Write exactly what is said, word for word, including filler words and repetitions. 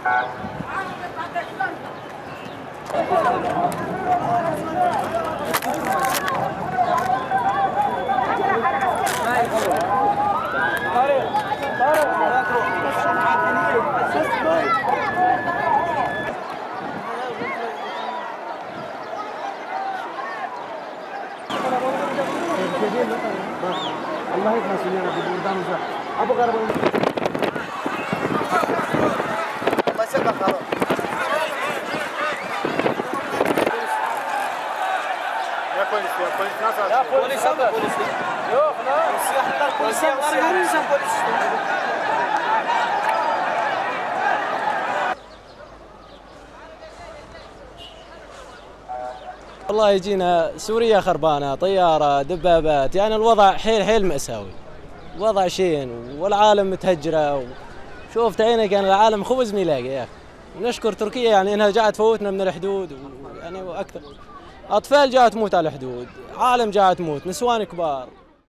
الله يخلص لنا بالبلدان وزح ابو غرب الله يسلمك خلاص يا بوليس يا بوليس ناس يا بوليس هذا بوليس يو خلاص يحضر بوليس يا بوليس والله يجينا سوريا خربانة، طيارة، دبابات، يعني الوضع حيل حيل مأساوي، وضع شين والعالم متهجرة. شوف تعينك يعني العالم خبز ما يلاقي يا أخي. ونشكر تركيا يعني إنها جاءت تفوتنا من الحدود يعني وأكثر. أطفال جاءت تموت على الحدود، عالم جاءت تموت، نسوان كبار.